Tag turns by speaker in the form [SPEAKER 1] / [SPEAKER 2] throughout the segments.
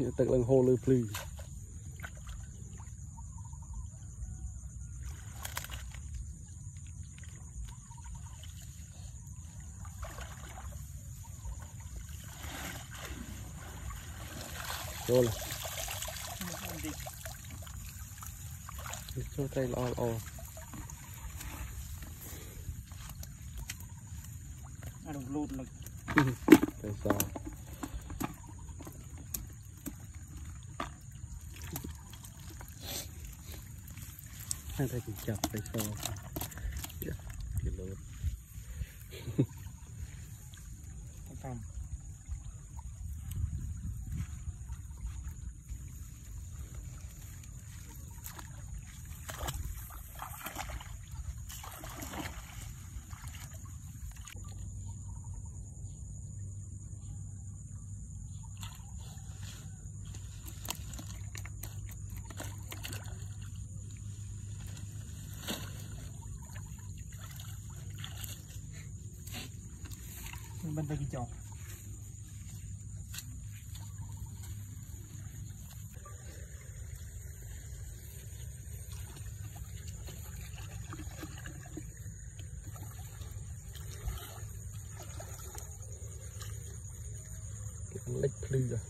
[SPEAKER 1] Tức là hồ lư plư. Rồi là cho tay lo
[SPEAKER 2] ăn lụt lực
[SPEAKER 1] tại sao hai tay chỉ chặt tay sao cái lụt
[SPEAKER 2] không bên tay chọn
[SPEAKER 1] lệch plư rồi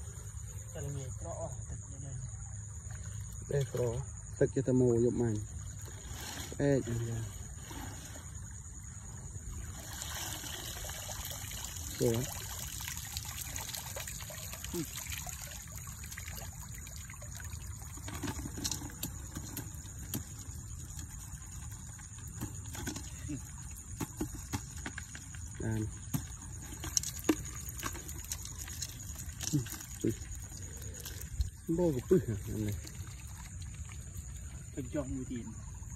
[SPEAKER 1] đây pro tất cả tamo dụng màn đây rồi bô của pư này
[SPEAKER 2] phải chọn mùi tiền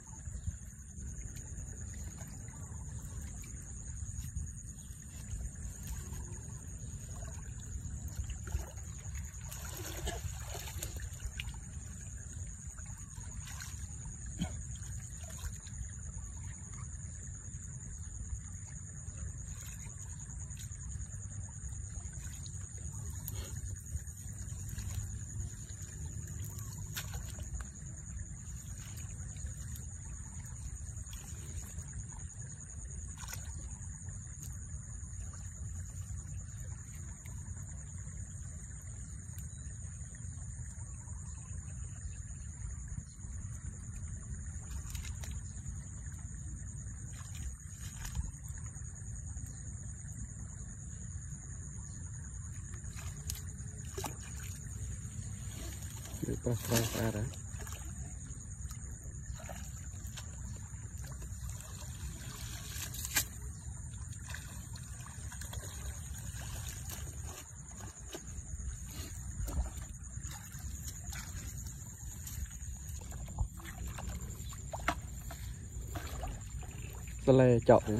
[SPEAKER 1] pas arah Sele chọc nữa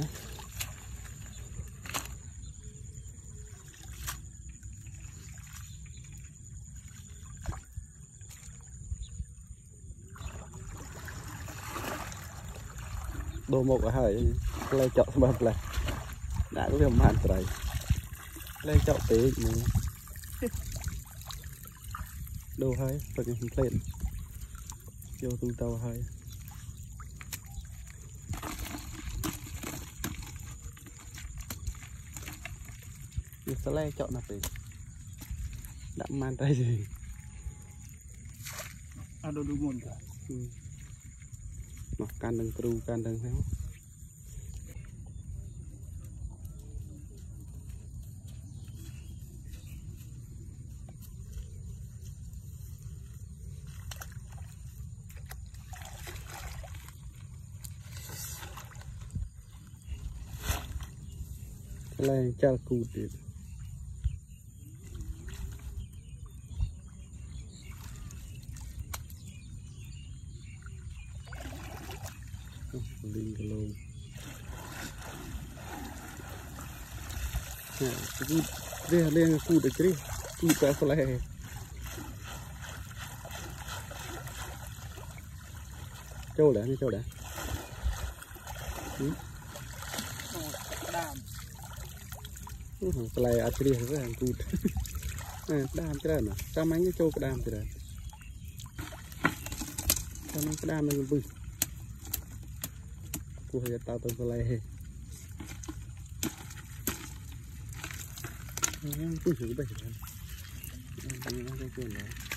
[SPEAKER 1] đồ một ở hơi lấy chọn bật lại đã có việc màn trời lấy chọn tế mình đồ hơi phần hình lên vô tung tàu hơi việc sẽ lấy chọn là phải đã màn tay gì
[SPEAKER 2] đồ đủ nguồn cả
[SPEAKER 1] nó can đừng tru can đừng theo lên cho cụ được linh lô đây lên cụ được chứ cụ ta phải lại châu đã đi châu đã lại ăn đi với hàng cụ đam cái đó sao mấy cái trâu cái đam rồi sao mấy cái đam này bự của người ta tôi có lại cứ thử bây giờ cái chuyện đó